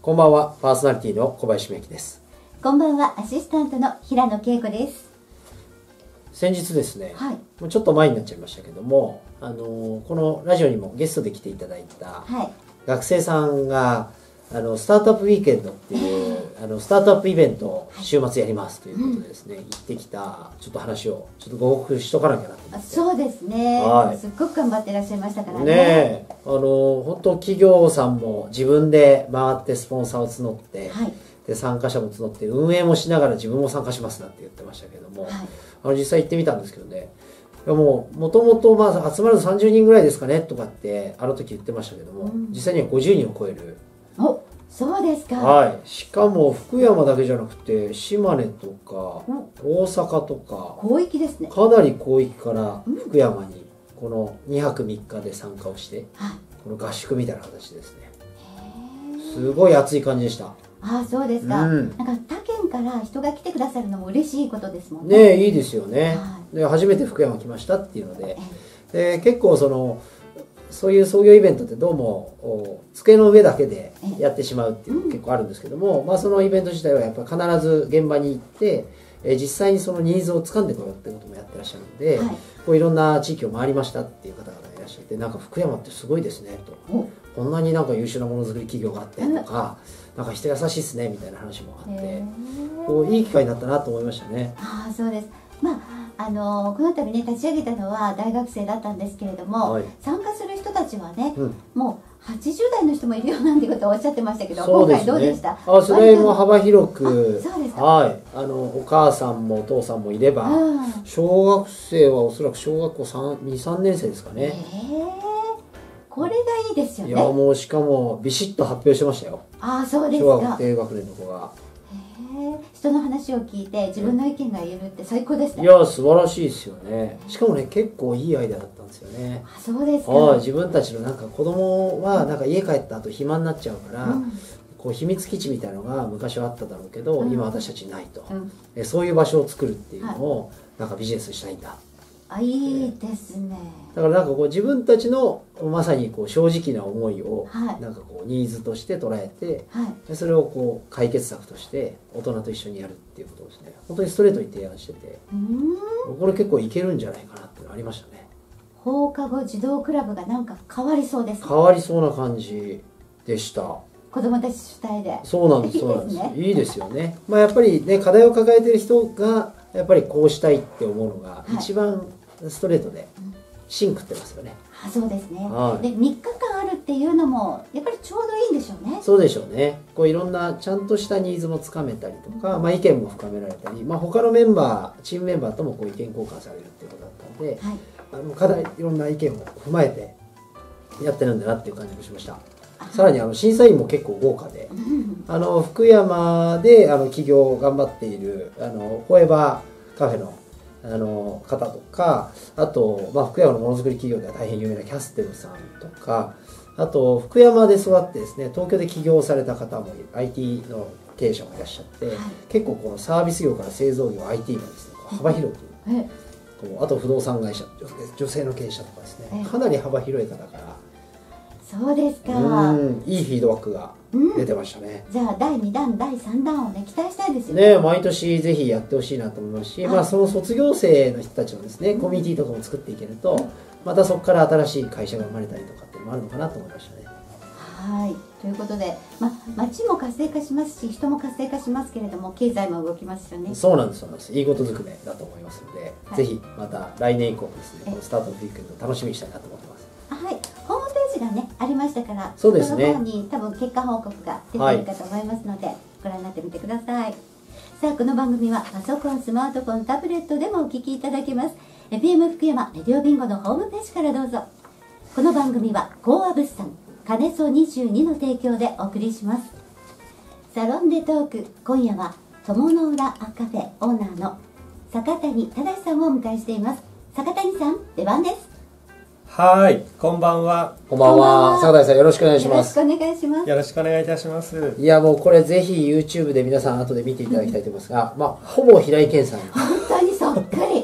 こんばんは、パーソナリティの小林美希です。 こんばんは、アシスタントの平野恵子です。 先日ですね、 はい、 もうちょっと前になっちゃいましたけども、このラジオにもゲストで来ていただいた学生さんが、スタートアップウィーケンドっていうスタートアップイベントを週末やりますということでですね、行ってきたちょっと話をちょっとご報告しとかなきゃなと思って。 そうですね、 はい、 すっごく頑張ってらっしゃいましたからね。 ね、本当企業さんも自分で回ってスポンサーを募って、はい、で参加者も募って運営もしながら自分も参加しますなんて言ってましたけども、はい、実際行ってみたんですけどね、もともと集まる30人ぐらいですかねとかってあの時言ってましたけども、実際には50人を超える。 お、そうですか。 はい、しかも福山だけじゃなくて島根とか大阪とか広域ですね。かなり広域から福山にこの2泊3日で参加をして、この合宿みたいな形ですね。すごい熱い感じでした。 ああ、そうですか。なんか他県から人が来てくださるのも嬉しいことですもんね。 ね、いいですよね。で初めて福山来ましたっていうので、結構そういう創業イベントってどうも机の上だけでやってしまうっていうのが結構あるんですけども、そのイベント自体はやっぱり必ず現場に行って実際にそのニーズを掴んでこようっていうこともやってらっしゃるので、こういろんな地域を回りましたっていう方々がいらっしゃって、なんか福山ってすごいですねと、こんなになんか優秀なものづくり企業があってとか、なんか人優しいですねみたいな話もあって、こういい機会になったなと思いましたね。 ああ、そうです。この度ね立ち上げたのは大学生だったんですけれども、参加する人たちはね、もう80代の人もいるよなんてことをおっしゃってましたけど、今回どうでした？ 世代も幅広く、お母さんもお父さんもいれば、小学生はおそらく小学校2、3年生ですかね。 これがいいですよね。 いや、もうしかもビシッと発表してましたよ。 ああ、そうですか。 小学低学年の子が。 人の話を聞いて自分の意見が言えるって最高ですね。 いや、素晴らしいですよね。しかもね、結構いいアイデアだったんですよね。 あ、そうですか。 自分たちのなんか子供はなんか家帰った後暇になっちゃうから、こう秘密基地みたいなのが昔はあっただろうけど、今私たちないと、そういう場所を作るっていうのをなんかビジネスしたいんだ。 あ、いいですね。 だからなんかこう自分たちのまさにこう正直な思いをなんかこうニーズとして捉えて、でそれをこう解決策として大人と一緒にやるっていうことですね。本当にストレートに提案してて、これ結構いけるんじゃないかなってありましたね。 放課後児童クラブがなんか変わりそうですね。 変わりそうな感じでした。 子供たち主体で。 そうなんです、そうなんです。いいですよね。やっぱりね、課題を抱えてる人がやっぱりこうしたいって思うのが一番ストレートで芯食ってますよね。 あ、そうですね。で、3日間あるっていうのもやっぱりちょうどいいんでしょうね。 そうでしょうね。こういろんなちゃんとしたニーズもつかめたりとか、意見も深められたり、他のメンバー、チームメンバーともこう意見交換されるっていうことだったんで、課題いろんな意見を踏まえてやってるんだなっていう感じがしました。さらに審査員も結構豪華で、福山で企業頑張っているフォーエバーカフェの方とか、あと、福山のものづくり企業では大変有名なキャステルさんとか、あと福山で育ってですね、東京で起業された方も IT の経営者もいらっしゃって、結構このサービス業から製造業 IT もですね、幅広く、あと不動産会社、女性の経営者とかですね、かなり幅広い方から、 そうですか。 いいフィードバックが出てましたね。 じゃあ第2弾第3弾をね期待したいですよね。 毎年ぜひやってほしいなと思いますし、その卒業生の人たちのですねコミュニティとかも作っていけると、またそこから新しい会社が生まれたりとかっていうのもあるのかなと思いましたね。 はい、ということで、町も活性化しますし人も活性化しますけれども経済も動きますよね。 そうなんです、そうなんです。いいことずくめだと思いますので、ぜひまた来年以降ですね、このスタートのウィークエンド楽しみにしたいなと思ってます。 はい、ホームページがねありましたから、 そうですね、 その方に多分結果報告が出ているかと思いますので、ご覧になってみてください。さあ、この番組はパソコン、スマートフォン、タブレットでもお聞きいただけます。 FM 福山レディオビンゴのホームページからどうぞ。この番組はコア物産金曽22の提供でお送りします。サロンでトーク、今夜は友の浦カフェオーナーの坂谷忠さんをお迎えしています。坂谷さん、出番です。 はい、こんばんは。 こんばんは。坂谷さん、よろしくお願いします。 よろしくお願いします。 よろしくお願いいたします。 いや、もうこれぜひ YouTube で皆さん後で見ていただきたいと思いますが、ほぼ平井堅さん。 本当にそっくり。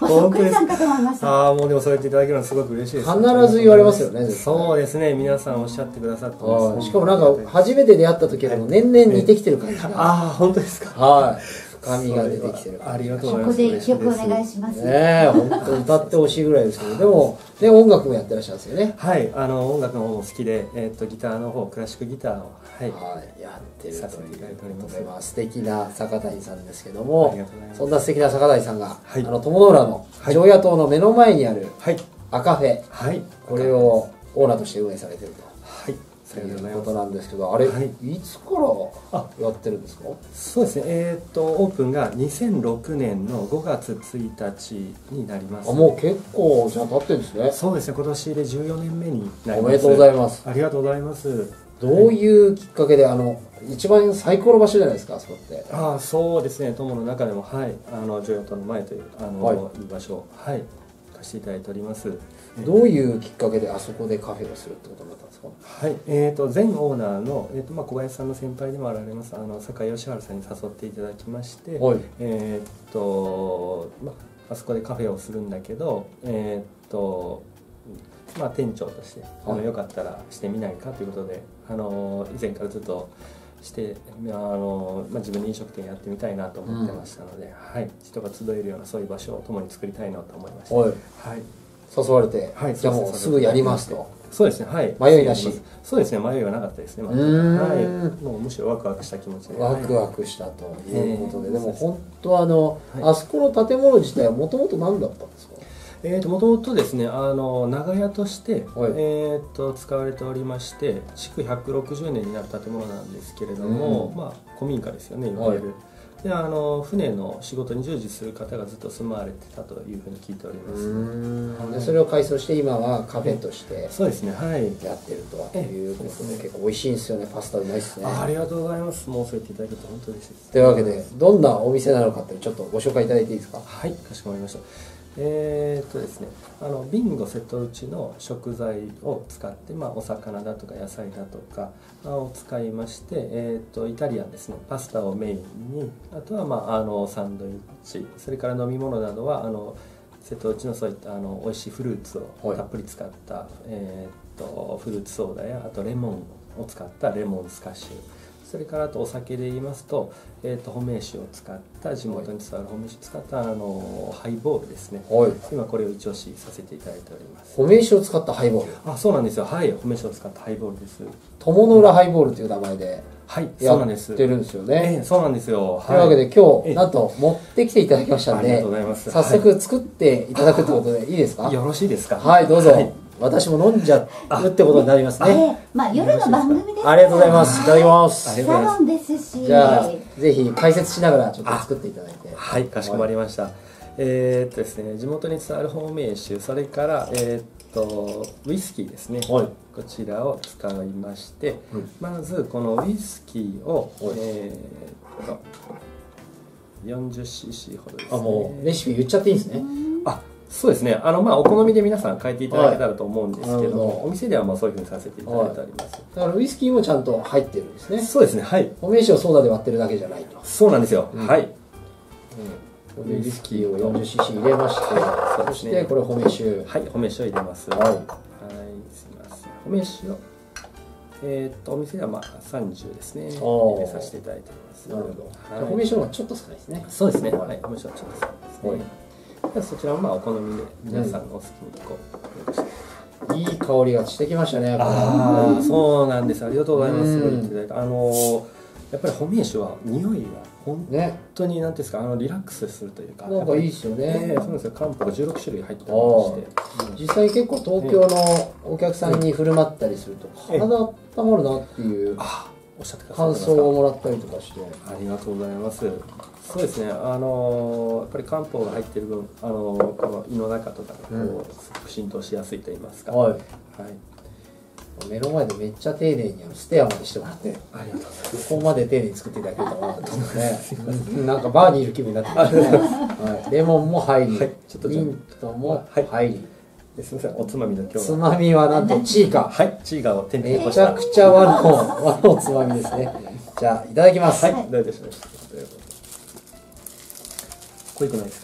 そっくりさんかと思いました。 ああ、もうでもそうやっていただけるのはすごく嬉しいです。 必ず言われますよね。 そうですね、皆さんおっしゃってくださってます。 しかもなんか初めて出会った時よりも年々似てきてる感じが。 ああ、本当ですか。 はい。深みが出てきてる。 ありがとうございます。 ここで一曲お願いします。 ねえ、本当歌ってほしいぐらいですけど、でもね、音楽もやってらっしゃるんですよね。 はい、音楽の方も好きで、ギターの方、クラシックギターを、 はい、やってるというさせていただいております。 まあ素敵な坂谷さんですけども、 ありがとうございます。 そんな素敵な坂谷さんが、 はい、 友の浦の常夜灯の目の前にある赤フェ、 はい、 これをオーナーとして運営されてると。 はい。 ということなんですけど、あれ、いつからやってるんですか？ そうですね、オープンが2006年の5月1日になります。 もう結構じゃあ経ってるんですね。 そうですね、今年で14年目になります。 おめでとうございます。 ありがとうございます。 どういうきっかけで、一番最高の場所じゃないですか、そこって。 ああ、そうですね、友の中でも、はい、常夜灯の前という、いい場所を、はい、貸していただいております。 どういうきっかけであそこでカフェをするってことになったんですか？ はい、前オーナーの、小林さんの先輩でもあられます坂井義治さんに誘っていただきまして、 はい、 あそこでカフェをするんだけど、店長としてよかったらしてみないかということで、以前からずっとして、自分で飲食店やってみたいなと思ってましたので、はい、人が集えるようなそういう場所を共に作りたいなと思いました。はい、 誘われて、じゃあもうすぐやりますと。 そうですね、はい。 迷いなし。 そうですね、迷いはなかったですね。はい。もうむしろワクワクした気持ちで。 ワクワクしたということで、でも本当あそこの建物自体はもともと何だったんですか？ もともとですね、長屋として、使われておりまして、築160年になる建物なんですけれども、古民家ですよね、いわゆる。で船の仕事に従事する方がずっと住まわれてたというふうに聞いております。 でそれを改装して今はカフェとしてそうですね、はい、 やってるということで、結構美味しいんですよね。パスタうまいですね。 ありがとうございます。もうそう言っていただけると本当に嬉しいです。 というわけで、どんなお店なのかってちょっとご紹介いただいていいですか？ はい、かしこまりました。ですね、ビンゴ瀬戸内の食材を使って、お魚だとか野菜だとかを使いまして、イタリアンですね、パスタをメインに、あとはサンドイッチ、それから飲み物などは瀬戸内のそういった美味しいフルーツをたっぷり使った、フルーツソーダや、あとレモンを使ったレモンスカッシュ、それからあとお酒で言いますと、保命酒を使った地元に伝わる保命酒を使ったハイボールですね。今これを一押しさせていただいております。 保命酒を使ったハイボール。 あ、そうなんですよ。はい、保命酒を使ったハイボールです。 友の浦ハイボールという名前でやってるんですよね。 そうなんですよ。 というわけで今日なんと持ってきていただきましたので、早速作っていただくということでいいですか？ よろしいですか？ はい、どうぞ。私も飲んじゃうってことになりますね。 夜の番組です。 ありがとうございます。いただきます。 サロンですし。 じゃあぜひ解説しながらちょっと作っていただいて。 はい、かしこまりました。ですね、地元に伝わる保命酒、それからウイスキーですね。こちらを使いまして、まずこのウイスキーを40cc ほどですね。 もうレシピ言っちゃっていいんですね。 そうですね。お好みで皆さん変えていただけたらと思うんですけども、お店ではそういうふうにさせていただいております。 だからウイスキーもちゃんと入ってるんですね。 そうですね。はい。 保命酒をソーダで割ってるだけじゃないと。 そうなんですよ。はい。 ウイスキーを 40cc 入れまして、そしてこれ保命酒。 はい、保命酒を入れます。はい。すみません。保命酒をお店では30ですね。入れさせていただいております。 なるほど。保命酒の方がちょっと少ないですね。 そうですね。はい。保命酒はちょっと少ないですね。そちらもお好みで皆さんのお好きにいい香りがしてきましたね。 そうなんです。ありがとうございます。やっぱり保命酒は匂いが本当になんですか、リラックスするというか、 なんかいいですよね。 そうですよ。漢方が16種類入っておりまして、実際結構東京のお客さんに振る舞ったりすると体温まるなっていう感想をもらったりとかして、 ありがとうございます。そうですね。やっぱり漢方が入っている分、この胃の中とか浸透しやすいと言いますか。 目の前でめっちゃ丁寧にステアまでしてもらって、 ありがとうございます。 ここまで丁寧に作っていただけると思わなかったですね。なんかバーにいる気分になってきましたね。レモンも入り、ミントも入り。 すみません、おつまみの今日つまみはなんとチーカ。 はい、チーカを天日めちゃくちゃ和のつまみですね。じゃあいただきます。 はい、どうでしょう。濃いくないですか？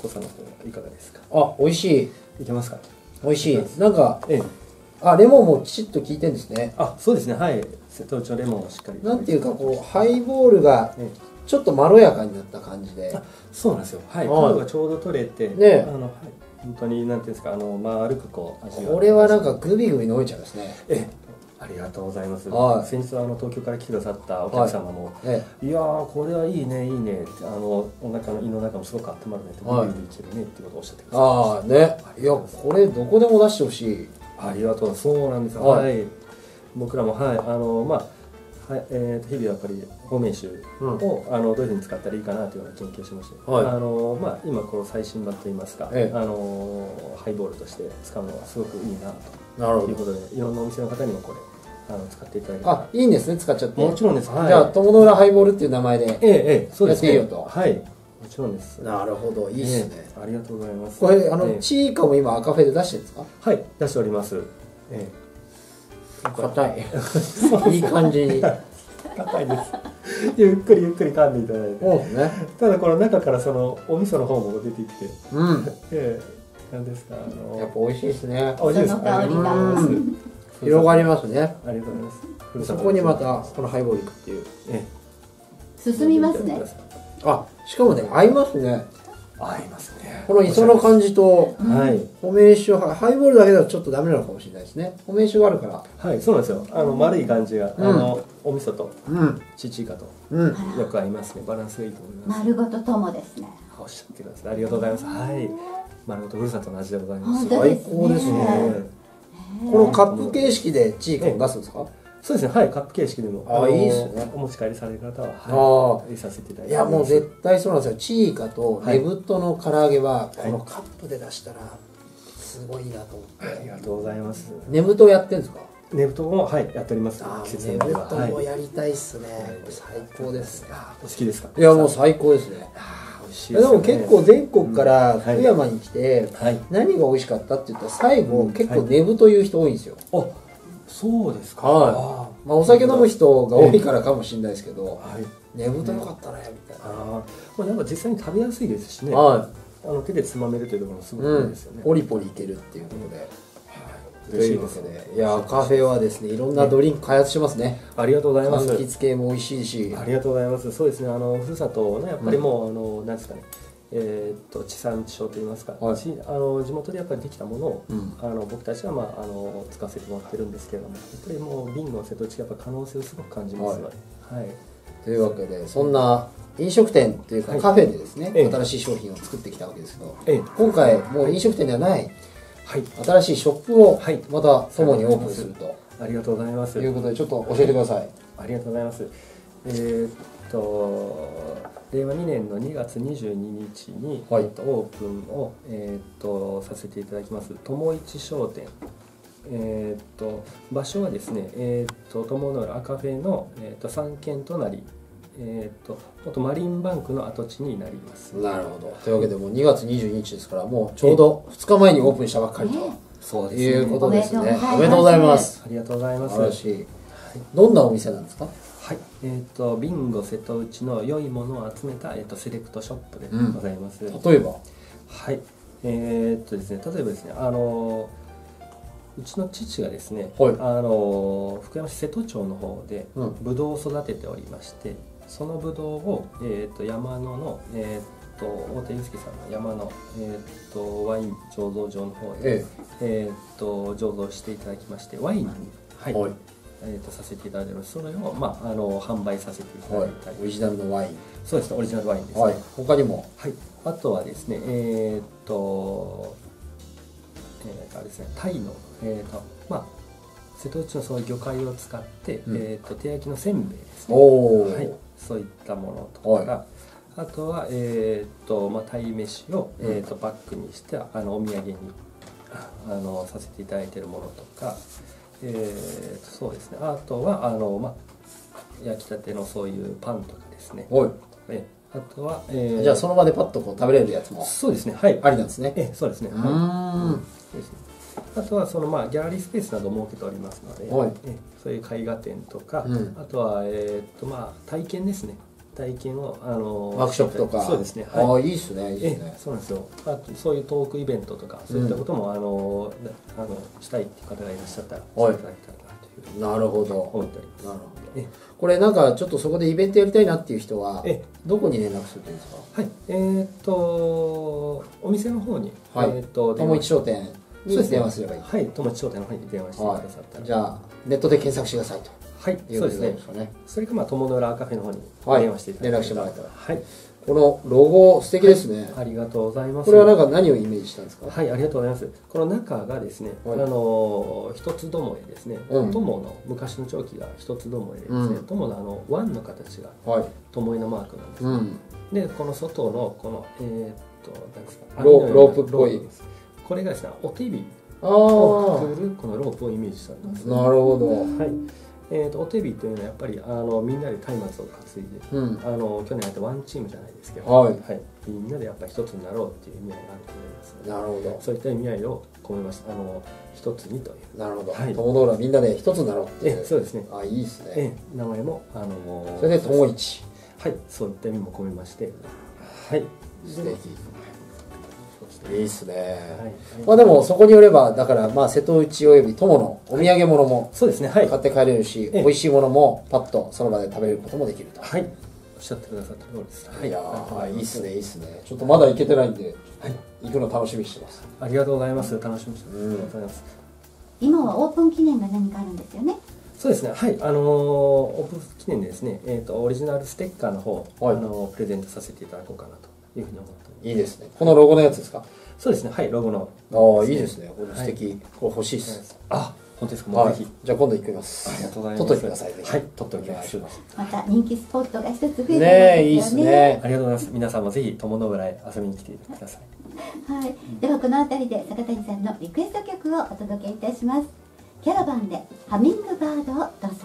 濃さの方いかがですか？ あ、美味しい。 いけますか？ 美味しい。なんか、 ええ、 あ、レモンもきちっと効いてんですね。 あ、そうですね、はい。瀬戸内のレモンをしっかり。 なんていうか、こう、ハイボールがええ、 ちょっとまろやかになった感じで。 そうなんですよ。はい。 はい角がちょうど取れて、 ね、 はい、本当になんていうんですか、丸くこう味が。 これはなんかグビグビ飲めちゃいますね。 ええ、ありがとうございます。 はい、 先日は東京から来てくださったお客様も、 はい、 いやーこれはいいねいいねって、お腹の胃の中もすごく温まるねって、 はい、 グビグビいけるねっていうことをおっしゃってくださいました。 ああね、いやこれどこでも出してほしい。 ありがとう。そうなんですよ。 はい、 はい、僕らもはいはい、日々やっぱりフォーメーシュを、どういうふうに使ったらいいかなというような研究をしまして、 はい、 今この最新版といいますか、ハイボールとして使うのはすごくいいなということで、いろんなお店の方にもこれ使っていただければ。 あ、いいんですね、使っちゃって。 もちろんです。はい、 じゃあ友の浦ハイボールっていう名前でそうですね。 やっていいよと。 はい、もちろんです。 なるほど、いいですね。 ありがとうございます。 これチーカも今赤フェで出してるんですか？ はい、出しております。 硬い。いい感じに。 硬いです。ゆっくりゆっくり噛んでいただいて。 そうですね。 ただこの中からそのお味噌の方も出てきて。 うん。 なんですか、 やっぱ美味しいですね。 美味しいです。 広がりますね。 ありがとうございます。 そこにまたこのハイボールいくっていう。 進みますね。 あ、しかもね、合いますね。 合いますね。 この磯の感じと、 はい。 フォメーション、ハイボールだけだとちょっとダメなのかもしれないですね。フォメーションがあるから。 はい、そうなんですよ。丸い感じが、お味噌と、チチイカと、よく合いますね。バランスがいいと思います。 丸ごと友ですね。 おっしゃってください。ありがとうございます。はい。丸ごとふるさとの味でございます。 最高ですね。このカップ形式でチーカを出すんですか？ そうですね、はい、カップ形式でも、 いいですね。 お持ち帰りされる方は、入れさせていただいて。 いや、もう絶対そうなんですよ。チーカとレブットの唐揚げは、このカップで出したら、すごいなと思って。 ありがとうございます。 ねぶとやってるんですか？ ねぶとも、はい、やっております。 ねぶともやりたいっすね。最高です。 お好きですか？ いや、もう最高ですね。でも結構全国から福山に来て、何が美味しかったって言ったら、最後、結構ねぶという人多いんですよ。 そうですか。 はい。まあお酒飲む人が多いからかもしれないですけど、ねぶとよかったねみたいな。 なんか実際に食べやすいですしね。手でつまめるというところもすごくいいですよね。 ポリポリいけるっていうことで。ということで、いやカフェはですね、いろんなドリンク開発してますね。 ありがとうございます。 柑橘系も美味しいし。 ありがとうございます。そうですね。ふるさとね、やっぱりもうなんですかね。地産地消といいますか、地元でやっぱりできたものを、僕たちは使わせてもらってるんですけれども、やっぱりもうビンゴ瀬戸内やっぱ可能性をすごく感じますので、 というわけで、そんな飲食店というかカフェでですね、新しい商品を作ってきたわけですけど、今回もう飲食店ではない新しいショップをまた友にオープンすると。 ありがとうございます。 ということでちょっと教えてください。 ありがとうございます。令和2年の2月22日に、オープンを、させていただきます友一商店。場所はですね、友の浦赤フェの、3軒隣、元マリンバンクの跡地になります。 なるほど。というわけでもう2月22日ですから、もうちょうど2日前にオープンしたばっかりと、 そうですね、 いうことですね。おめでとうございます。 ありがとうございます。 素晴らしい。どんなお店なんですか？ はい、ビンゴ瀬戸内の良いものを集めた、セレクトショップでございます。 例えば？ はい、ですね、例えばですね、うちの父がですね、福山市瀬戸町の方でブドウを育てておりまして、そのブドウを、山野の、大手祐介さんの山の、ワイン醸造場の方で、醸造していただきまして、ワインに、させていただいております。それを、販売させていただいたり、 オリジナルのワイン。 そうですね、オリジナルワインですね。 他にも、 あとはですね、あれですね、タイの、瀬戸内のそういう魚介を使って、手焼きのせんべいですね。そういったものとか、あとは、鯛めしを、バッグにしてお土産にさせていただいているものとか、そうですね、あとは焼きたてのそういうパンとかですね。あとは、 じゃあその場でパッとこう食べれるやつもそうですね、はい、 ありなんですね。 そうですね。あとはそのギャラリースペースなどを設けておりますので、そういう絵画展とか、あとは体験ですね。 体験をワークショップとか。 そうですね。 ああ、いいですね、いいですね。 そうなんですよ。あとそういうトークイベントとかそういったこともしたいっていう方がいらっしゃったらしていただきたいなというふうになるほど。 思っております。 なるほど。これなんかちょっとそこでイベントやりたいなっていう人はどこに連絡するといいですか？ はい。お店の方に友一商店に電話すればいい。 はい。友一商店の方に電話してくださったら。 じゃあネットで検索してくださいと。 はい。そうですね。それか友の浦カフェの方に電話していただいて連絡してもらえたら。 はい。 このロゴ素敵ですね。 ありがとうございます。 これはなんか何をイメージしたんですか？ はい、ありがとうございます。この中がですね、一つどもえですね。友の昔の長期が一つどもえですね。友の湾の形が友えのマークなんですね。で、この外のこの何ですか？ ロープっぽい。 これがですね、お手火をくくるこのロープをイメージしたんです。 なるほど。 はい。お手火というのはやっぱりみんなで松明を担いで、去年やったワンチームじゃないですけど、みんなでやっぱり一つになろうっていう意味合いがあると思いますので、 なるほど。 そういった意味合いを込めました。一つにという。 なるほど。友の浦みんなで一つになろうっていう。 そうですね。 あ、いいですね。 名前もそれで友一。 はい、そういった意味も込めまして、はい。 素敵。いいっすね。まあでもそこによればだからまあ瀬戸内および友のお土産物もそうですね。買って帰れるし、美味しいものもパッとその場で食べることもできると。 はい。おっしゃってくださった通りです。 いやいいっすね、いいっすね。ちょっとまだ行けてないんで、行くの楽しみにしてます。 ありがとうございます。楽しみにしてます。 今はオープン記念が何かあるんですよね。 そうですね。はい。オープン記念でですね、オリジナルステッカーの方プレゼントさせていただこうかなというふうに思ってます。 いいですね。このロゴのやつですか？ そうですね。はい、ロゴの。 ああ、いいですね。これ素敵。これ欲しいです。 あ、本当ですか。もうぜひ。 じゃあ今度行きます。 ありがとうございます。 撮っといてください。 はい、撮っておきます。 また人気スポットが一つ増えてますよね。 ね、いいですね。 ありがとうございます。皆さんもぜひ友の浦へ遊びに来てください。 はい。ではこの辺りで坂谷さんのリクエスト曲をお届けいたします。キャラバンでハミングバードをどうぞ。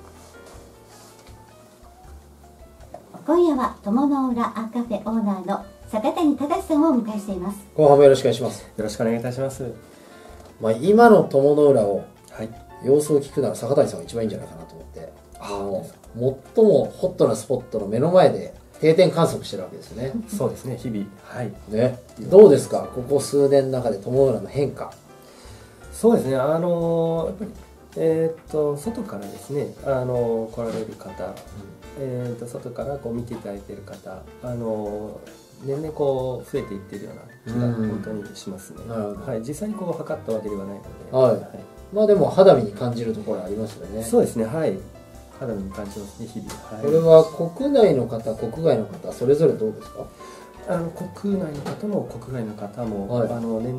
今夜は友の浦アカフェオーナーの坂谷忠さんをお迎えしています。 後半もよろしくお願いします。 よろしくお願いいたします。 まあ今の友の浦を様子を聞くなら坂谷さんが一番いいんじゃないかなと思って、最もホットなスポットの目の前で定点観測してるわけですよね。 そうですね。日々。はい。 ね。どうですか。ここ数年の中で友の浦の変化。 そうですね。やっぱり外からですね来られる方、外から見ていただいている方年々増えていっているような気が本当にしますね。はい、実際に測ったわけではないので、 まあでも肌身に感じるところありますよね。 そうですね。はい、肌身に感じますね、日々。 これは国内の方、国外の方それぞれどうですか？ 国内の方も国外の方も、年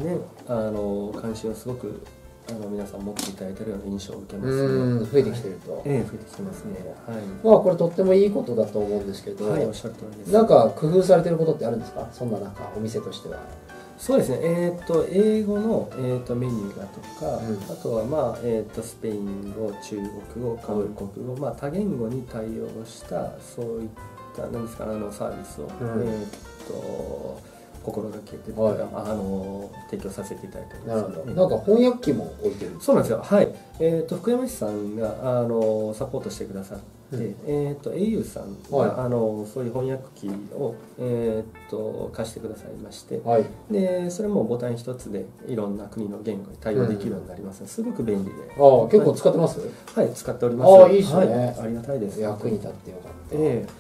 々関心をすごく皆さん持っていただいているような印象を受けますね。 増えてきてると。 増えてきてますね。はい。 まあこれとってもいいことだと思うんですけど、 はい、おっしゃる通りです。 なんか工夫されてることってあるんですか？そんな中お店としては。 そうですね。英語のメニューだとか、あとはスペイン語、中国語、韓国語、多言語に対応したそういった何ですかサービスを心がけて提供させていただいております。 なんか翻訳機も置いてる。 そうなんですよ。はい。福山市さんがサポートしてくださって、au さんがそういう翻訳機を貸してくださいまして、でそれもボタン一つでいろんな国の言語に対応できるようになります。すごく便利で。 結構使ってます？ はい、使っております。 いいですね。 ありがたいです。 役に立ってよかった。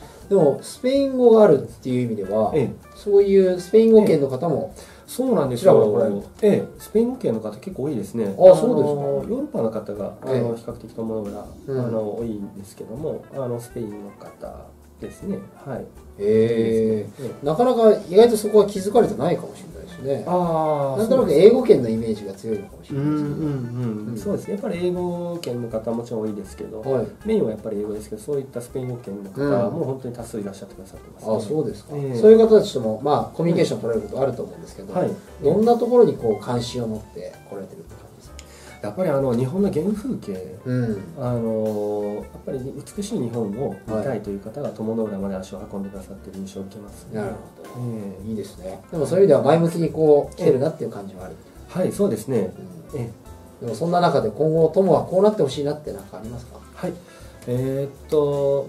でもスペイン語があるっていう意味では、そういうスペイン語圏の方もそうなんですよ。スペイン語圏の方結構多いですね。 そうですか。 ヨーロッパの方が比較的友の浦多いんですけども、スペインの方ですね。はい。 なかなか意外とそこは気づかれてないかもしれないですね。なんとなく英語圏のイメージが強いのかもしれないですけど。 そうですね。やっぱり英語圏の方もちろん多いですけど、メインはやっぱり英語ですけど、そういったスペイン語圏の方も本当に多数いらっしゃってくださってます。 そうですか。そういう方たちともコミュニケーション取れることあると思うんですけど、どんなところに関心を持って来られてるって感じですか？ やっぱり日本の原風景、やっぱり美しい日本を見たいという方が友の浦まで足を運んでくださっている印象を受けますね。 なるほど。いいですね。でもそういう意味では前向きに来てるなっていう感じはある。 はい、そうですね。 でもそんな中で今後友はこうなってほしいなって何かありますか？ はい。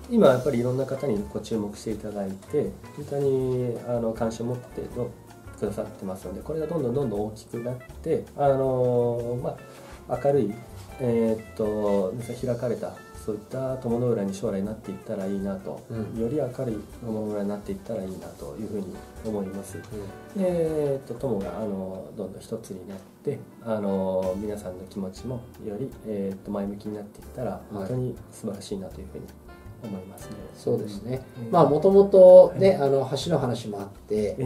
今やっぱりいろんな方にご注目していただいて、本当に関心を持ってくださってますので、これがどんどん大きくなって、明るい、開かれたそういった友の浦に将来なっていったらいいなと、より明るい友の浦になっていったらいいなというふうに思います。で、友がどんどん一つになって、皆さんの気持ちもより、前向きになっていったら本当に素晴らしいなというふうに思いますね。 そうですね。もともとね、橋の話もあって、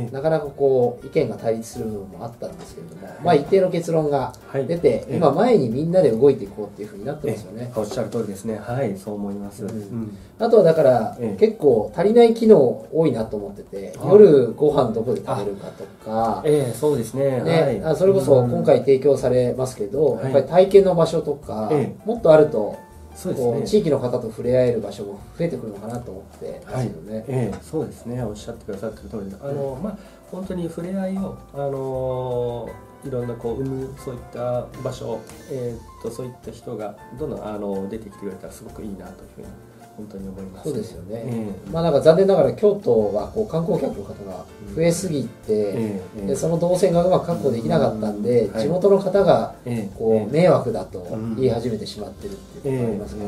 なかなかこう意見が対立する部分もあったんですけれども、一定の結論が出て、今前にみんなで動いていこうっていうふうになってますよね。 おっしゃる通りですね。はい、そう思います。 あとはだから結構足りない機能多いなと思ってて、夜ご飯どこで食べるかとか、 そうですね。 それこそ今回提供されますけど、やっぱり体験の場所とかもっとあると。そうですね、地域の方と触れ合える場所も増えてくるのかなと思ってますよね。 そうですね、おっしゃってくださってる通りで、本当に触れ合いをいろんな生むそういった場所、そういった人がどんどん出てきてくれたらすごくいいなというふうに本当に思います。 そうですよね。なんか残念ながら京都は観光客の方が増えすぎて、でその動線がうまく確保できなかったんで、地元の方が迷惑だと言い始めてしまってるっていうことがありますから、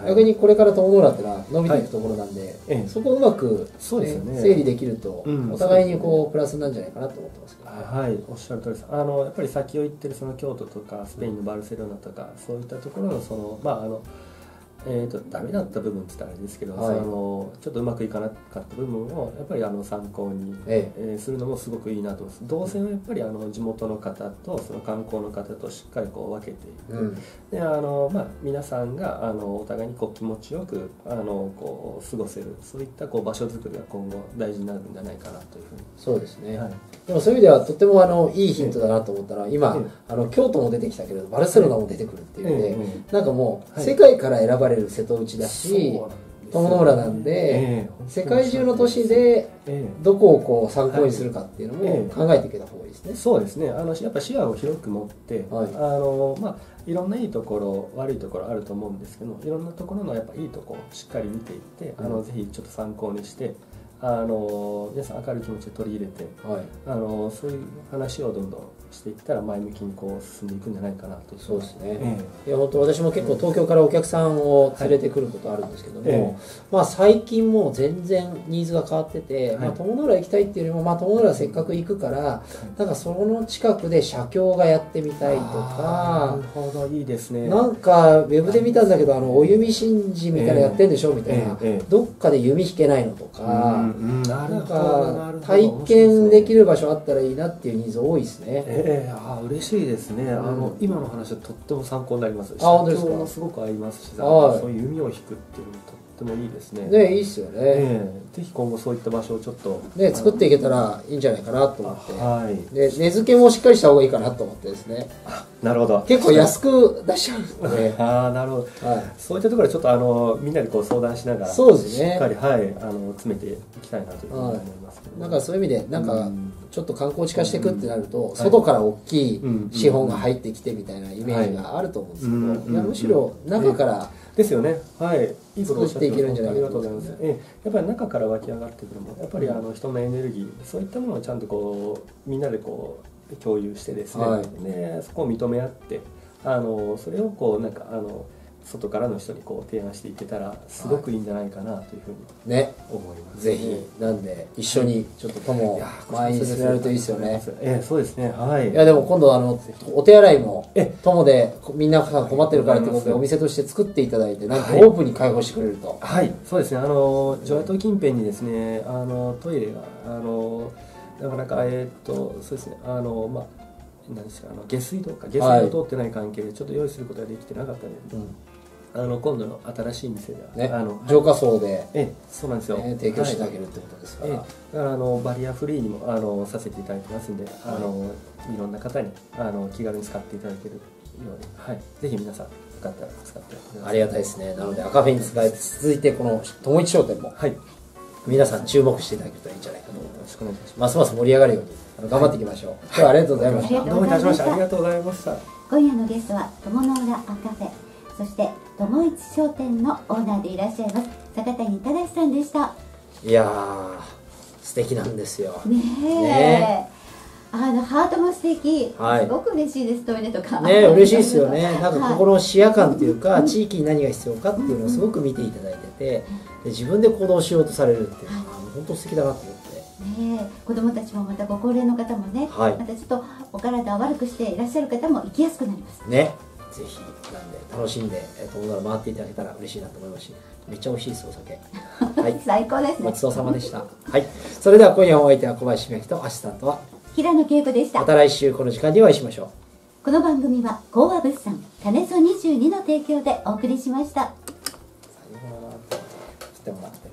逆にこれから友の浦ってのは伸びていくところなんで、そこをうまく整理できるとお互いにプラスなんじゃないかなと思ってますけど。 はい、おっしゃる通りです。やっぱり先を言ってるその京都とかスペインのバルセロナとかそういったところのダメだった部分って言ったらあれですけど、ちょっとうまくいかなかった部分をやっぱり参考に、するのもすごくいいなと思います。動線をやっぱり地元の方とその観光の方としっかり分けていく、で皆さんがお互いに気持ちよく過ごせる、そういった場所づくりが今後大事になるんじゃないかなというふうに。 そうですね、でもそういう意味ではとてもいいヒントだなと思ったら、今京都も出てきたけれどバルセロナも出てくるっていうので、なんかもう世界から選ばれる瀬戸内だし、友の浦なんで、世界中の都市でどこを参考にするかっていうのも考えていけた方がいいですね。 そうですね。やっぱ視野を広く持って、いろんないいところ悪いところあると思うんですけど、いろんなところのやっぱいいところをしっかり見ていって、ぜひちょっと参考にして。皆さん明るい気持ちで取り入れて、そういう話をどんどんしていったら前向きに進んでいくんじゃないかなと。 そうですね、いや本当私も結構東京からお客さんを連れてくることあるんですけども、最近もう全然ニーズが変わってて、友の浦行きたいっていうよりも、友の浦せっかく行くから、なんかその近くで写経がやってみたいとか、 なるほど、いいですね。 なんかウェブで見たんだけどお弓神事みたいなのやってんでしょみたいな、どっかで弓引けないのとか、なんか体験できる場所あったらいいなっていうニーズ多いですね。 嬉しいですね。今の話はとっても参考になります。 本当ですか。 もすごく合いますし、そういう弓を引くっていうのもとってもいいですね。 いいっすよね。 ぜひ今後そういった場所をちょっと作っていけたらいいんじゃないかなと思って、で値付けもしっかりした方がいいかなと思ってですね。 なるほど。 結構安く出しちゃうので、 なるほど。そういったところでちょっとみんなで相談しながら、 そうですね。 しっかり詰めていきたいなというふうに思いますけど。 なんかそういう意味でなんかちょっと観光地化していくってなると、外から大きい資本が入ってきてみたいなイメージがあると思うんですけど、いやむしろ中からですよね。いいことをおっしゃっていけるんじゃないかとありがとうございます。やっぱり中から湧き上がってくるもの、やっぱり人のエネルギー、そういったものをちゃんとみんなで共有してですね、そこを認め合って、それをなんか外からの人に提案していけたらすごくいいんじゃないかなというふうに思います。 ぜひなんで一緒にちょっと友を前に進められるといいですよね。 そうですね。 いやでも今度お手洗いも友でみんな困ってるからということでお店として作っていただいて、なんかオープンに開放してくれると。 そうですね。女屋島近辺にですね、トイレがなかなかそうですね。何ですか、下水道通ってない関係でちょっと用意することができてなかったので、今度の新しい店では浄化槽でそうなんですよ、 提供していただけるってことですから、 だからバリアフリーにもさせていただいてますんで、いろんな方に気軽に使っていただけるように、ぜひ皆さんよかったら使ってください。 ありがたいですね。なので赤フェに続いてこの友一商店も皆さん注目していただけるといいんじゃないかと思います。ますます盛り上がるように頑張っていきましょう。今日はありがとうございました。 どうもいたしました。ありがとうございました。 今夜のゲストは友の浦アカフェそして友一商店のオーナーでいらっしゃいます坂谷忠さんでした。 いやー素敵なんですよねえ、ハートも素敵、 はい、 すごく嬉しいです。トイレとかね嬉しいですよね。なんかここの視野感っていうか、地域に何が必要かっていうのをすごく見ていただいてて、で自分で行動しようとされるっていうのは本当素敵だなと思って。 ね、子供たちもまたご高齢の方もね、またちょっとお体を悪くしていらっしゃる方も行きやすくなりますね。ぜひなんで楽しんで大野原回っていただけたら嬉しいなと思いますし、めっちゃ美味しいですお酒。 はい、最高ですね。 ごちそうさまでした。はい、それでは今夜お相手は小林美明とアシスタントは平野恵子でした。 また来週この時間にお会いしましょう。 この番組は講和物産種そ22の提供でお送りしました。 さようならって言ってもらって。